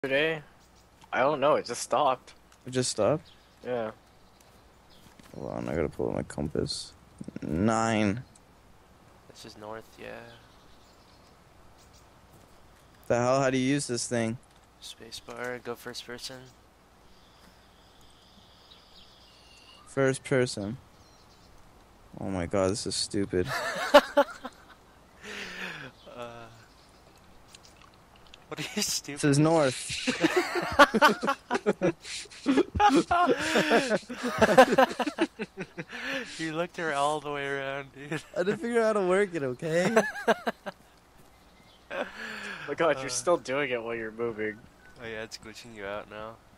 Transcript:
Today? I don't know, it just stopped. It just stopped? Yeah. Hold on, I gotta pull out my compass. 9. This is north, yeah. The hell? How do you use this thing? Spacebar, go first person. First person. Oh my god, this is stupid. What are you stupid? This is north. You looked her all the way around, dude. I didn't figure out how to work it, okay? Oh god, you're still doing it while you're moving. Oh yeah, it's glitching you out now.